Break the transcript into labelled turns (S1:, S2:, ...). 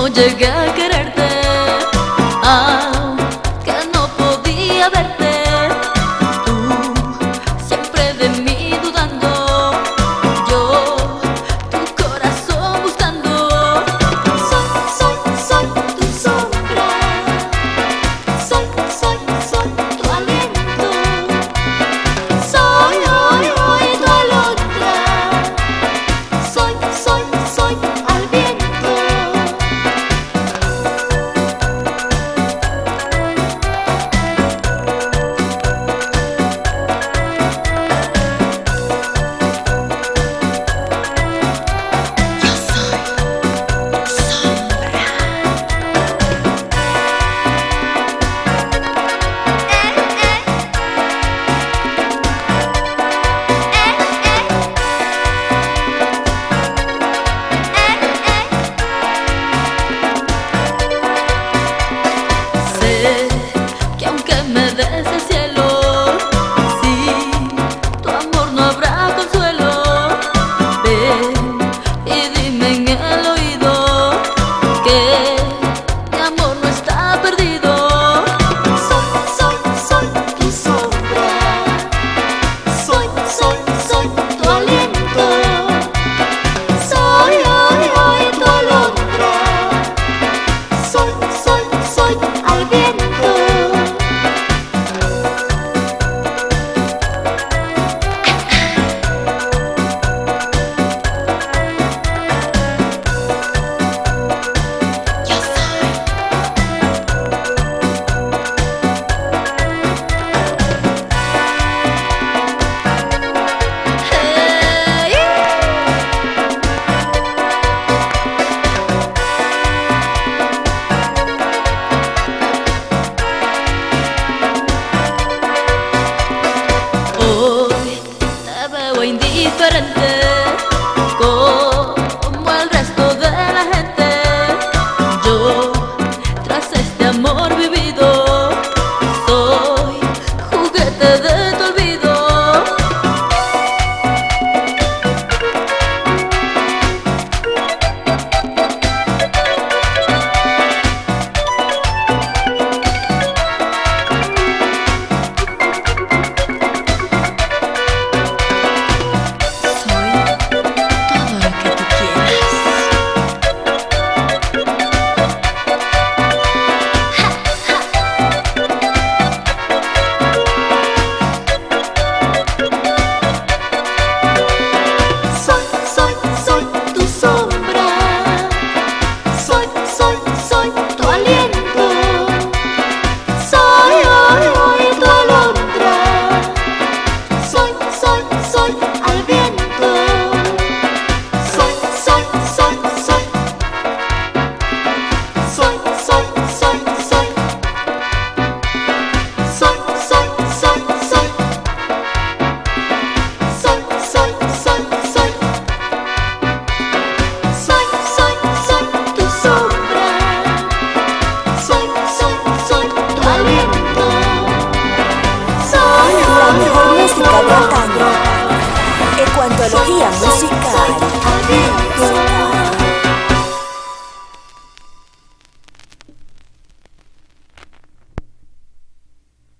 S1: llegué a quererte, aunque no podía verte. Tú siempre de mí dudando, yo tu corazón buscando. Soy tu sombra, soy tu aliento, soy tu alondra, soy al viento. Que aunque me des el cielo, sin tu amor no habrá consuelo. Ven y dime en el oído que mi amor no está perdido. Soy tu sombra, soy tu aliento, soy tu alondra, soy al viento. Hoy te veo indiferente, como el resto de la gente. Yo, tras este amor vivido, soy juguete de tu olvido. Soy tu sombra, soy tu aliento, soy tu alondra, soy al viento. Soy tu sombra, soy tu aliento, soy
S2: La mejor música de antaño. EcuAntología musical.
S1: al viento.